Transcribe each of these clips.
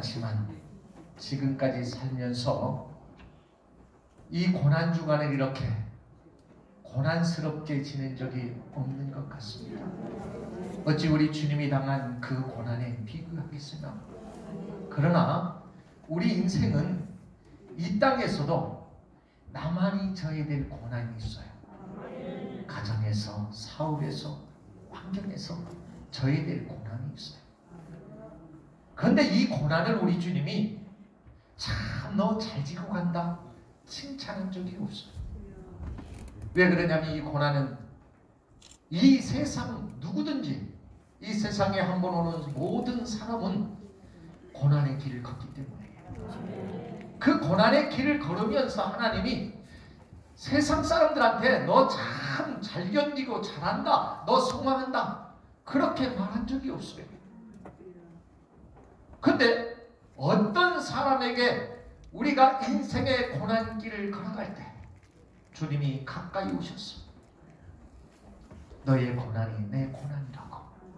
않지만 지금까지 살면서 이 고난 주간을 이렇게 고난스럽게 지낸 적이 없는 것 같습니다. 어찌 우리 주님이 당한 그 고난에 비교하겠으나, 그러나 우리 인생은 이 땅에서도 나만이 져야 될 고난이 있어요. 가정에서, 사업에서, 환경에서 져야 될 고난이 있어요. 그런데 이 고난을 우리 주님이 참 너 잘 지고 간다 칭찬한 적이 없어요. 왜 그러냐면 이 고난은 이 세상 누구든지, 이 세상에 한번 오는 모든 사람은 고난의 길을 걷기 때문에, 그 고난의 길을 걸으면서 하나님이 세상 사람들한테 너 참 잘 견디고 잘한다, 너 성공한다, 그렇게 말한 적이 없어요. 근데 어떤 사람에게 우리가 인생의 고난길을 걸어갈 때 주님이 가까이 오셨어. 너의 고난이 내 고난이라고.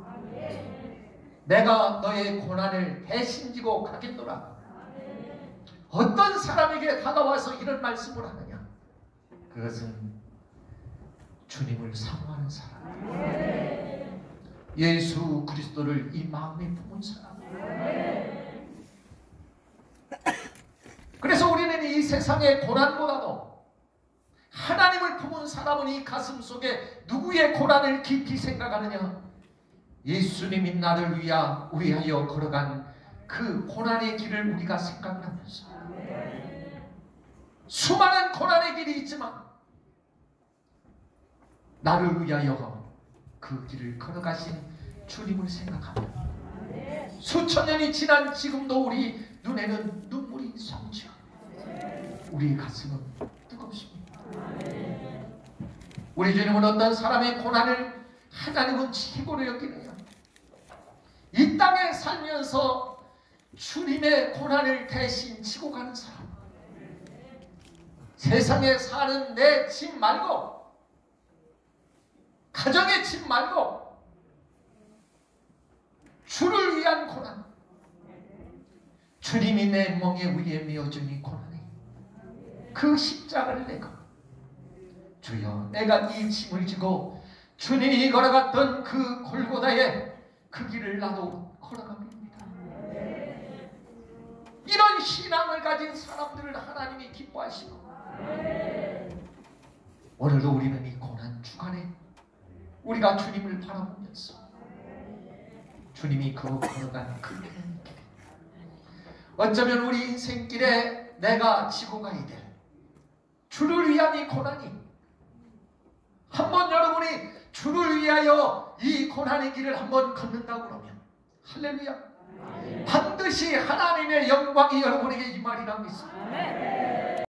내가 너의 고난을 대신 지고 가겠노라. 어떤 사람에게 다가와서 이런 말씀을 하느냐? 그것은 주님을 사모하는 사람, 예수 그리스도를 이 마음에 품은 사람. 그래서 우리는 이 세상의 고난보다도 하나님을 품은 사람은 이 가슴 속에 누구의 고난을 깊이 생각하느냐? 예수님이 나를 위하여 걸어간 그 고난의 길을 우리가 생각하면서, 수많은 고난의 길이 있지만 나를 위하여 그 길을 걸어가신 주님을 생각하며 수천 년이 지난 지금도 우리 눈에는 눈물이 솟죠. 우리 가슴은 뜨겁습니다. 우리 주님은 어떤 사람의 고난을 하나님은 최고로 여기느냐? 이 땅에 살면서 주님의 고난을 대신 지고 가는 사람, 세상에 사는 내 짐 말고, 가정의 짐 말고 주를 위한 고난, 주님이 내 멍에 위에 메어준 이 고난이, 그 십자가를 내가 주여 내가 이 짐을 지고 주님이 걸어갔던 그 골고다의 그 길을 나도 걸어갑니다. 이런 신앙을 가진 사람들을 하나님이 기뻐하시고, 오늘도 우리는 이 고난 주간에 우리가 주님을 바라보면서 주님이 그 걸어간 그 길, 어쩌면 우리 인생길에 내가 지고 가야 될 주를 위한 이 고난이, 한번 여러분이 주를 위하여 이 고난의 길을 한번 걷는다고 그러면 할렐루야, 반드시 하나님의 영광이 여러분에게 임하리라 믿습니다.